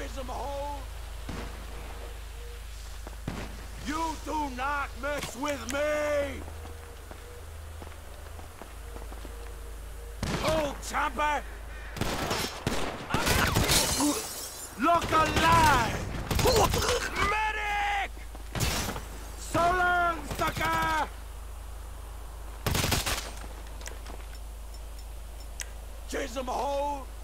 Chisholm Hole! You do not mess with me! Hold, Champa! Look alive! Medic! So long, sucker! Chisholm Hole!